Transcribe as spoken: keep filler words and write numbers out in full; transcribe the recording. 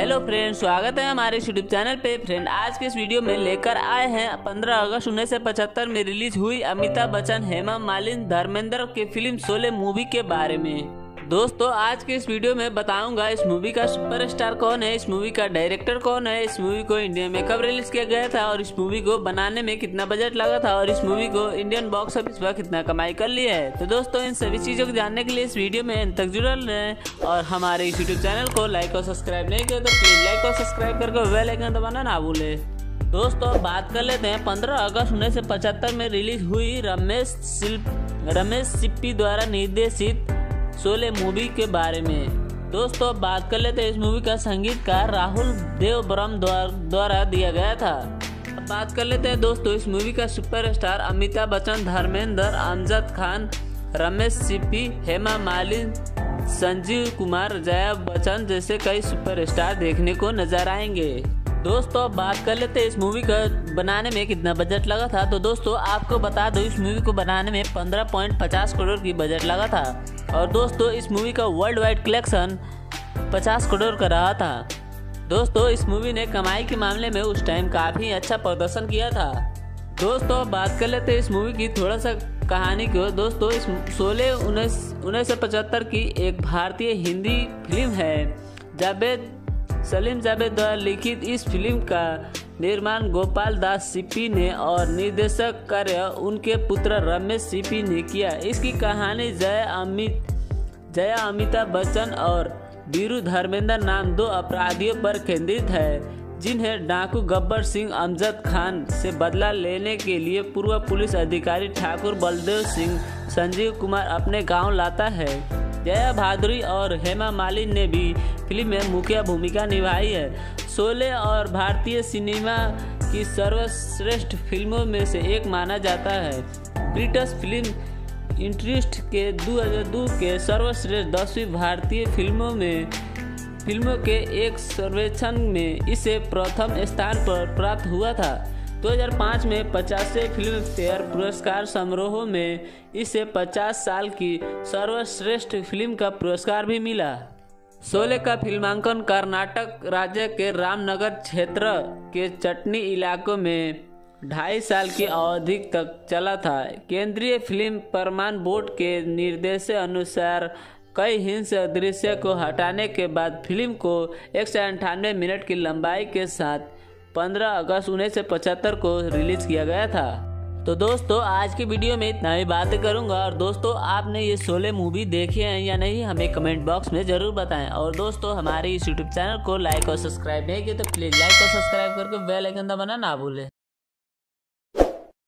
Hello friend, स्वागत है हमारे यूट्यूब चैनल पे। फ्रेंड, आज के इस वीडियो में लेकर आए हैं पंद्रह अगस्त उन्नीस सौ पचहत्तर में रिलीज हुई अमिताभ बच्चन, हेमा मालिनी, धर्मेंद्र की फिल्म शोले मूवी के बारे में। दोस्तों, आज के इस वीडियो में बताऊंगा इस मूवी का सुपरस्टार कौन है, इस मूवी का डायरेक्टर कौन है, इस मूवी को इंडिया में कब रिलीज किया गया था और इस मूवी को बनाने में कितना बजट लगा था और इस मूवी को इंडियन बॉक्स ऑफिस पर कितना कमाई कर लिया है। तो दोस्तों, इन सभी चीजों को जानने के लिए इस वीडियो में अंत तक जुड़े रहें और हमारे इस यूट्यूब चैनल को लाइक और सब्सक्राइब नहीं किया तो प्लीज लाइक और सब्सक्राइब करके बेल आइकन दबाना ना भूले। दोस्तों, बात कर लेते हैं पंद्रह अगस्त उन्नीस सौ पचहत्तर में रिलीज हुई रमेश शिल्प रमेश सिप्पी द्वारा निर्देशित शोले मूवी के बारे में। दोस्तों, बात कर लेते हैं इस मूवी का संगीतकार राहुल देव बर्मन द्वारा दिया गया था। अब बात कर लेते हैं दोस्तों इस मूवी का सुपरस्टार अमिताभ बच्चन, धर्मेंद्र, अमजद खान, रमेश सिप्पी, हेमा मालिनी, संजीव कुमार, जया बच्चन जैसे कई सुपरस्टार देखने को नजर आएंगे। दोस्तों, बात कर लेते हैं इस मूवी का बनाने में कितना बजट लगा था। तो दोस्तों, आपको बता दो इस मूवी को बनाने में पंद्रह पॉइंट पचास करोड़ की बजट लगा था और दोस्तों इस मूवी का वर्ल्ड वाइड कलेक्शन पचास करोड़ का रहा था। दोस्तों, इस मूवी ने कमाई के मामले में उस टाइम काफ़ी अच्छा प्रदर्शन किया था। दोस्तों, बात कर लेते हैं इस मूवी की थोड़ा सा कहानी को। दोस्तों, इस शोले उन्नीस उन्नीस सौ पचहत्तर की एक भारतीय हिंदी फिल्म है। जावेद सलीम जावेद द्वारा लिखित इस फिल्म का निर्माण गोपाल दास सिप्पी ने और निर्देशक कार्य उनके पुत्र रमेश सिप्पी ने किया। इसकी कहानी जया अमित जया अमिताभ बच्चन और वीरू धर्मेंद्र नाम दो अपराधियों पर केंद्रित है, जिन्हें डाकू गब्बर सिंह अमजद खान से बदला लेने के लिए पूर्व पुलिस अधिकारी ठाकुर बलदेव सिंह संजीव कुमार अपने गांव लाता है। जया भादुरी और हेमा मालिनी ने भी फिल्म में मुख्य भूमिका निभाई है। शोले और भारतीय सिनेमा की सर्वश्रेष्ठ फिल्मों में से एक माना जाता है। ब्रिटिश फिल्म इंडस्ट्री के दो हज़ार दो के सर्वश्रेष्ठ दसवीं भारतीय फिल्मों में फिल्मों के एक सर्वेक्षण में इसे प्रथम स्थान पर प्राप्त हुआ था। दो हज़ार पाँच में पचासवें फिल्म फेयर पुरस्कार समारोह में इसे पचास साल की सर्वश्रेष्ठ फिल्म का पुरस्कार भी मिला। शोले का फिल्मांकन कर्नाटक राज्य के रामनगर क्षेत्र के चटनी इलाकों में ढाई साल की अवधि तक चला था। केंद्रीय फिल्म प्रमाण बोर्ड के निर्देश अनुसार कई हिंसक दृश्य को हटाने के बाद फिल्म को एक सौ अंठानवे मिनट की लंबाई के साथ पंद्रह अगस्त उन्नीस सौ पचहत्तर को रिलीज किया गया था। तो दोस्तों, आज की वीडियो में इतना ही बातें करूंगा और दोस्तों, आपने ये शोले मूवी देखी है या नहीं हमें कमेंट बॉक्स में जरूर बताएं और दोस्तों, हमारे इस यूट्यूब चैनल को लाइक और सब्सक्राइब नहीं किया तो प्लीज लाइक और सब्सक्राइब करके बेल आइकन दबाना ना भूलें।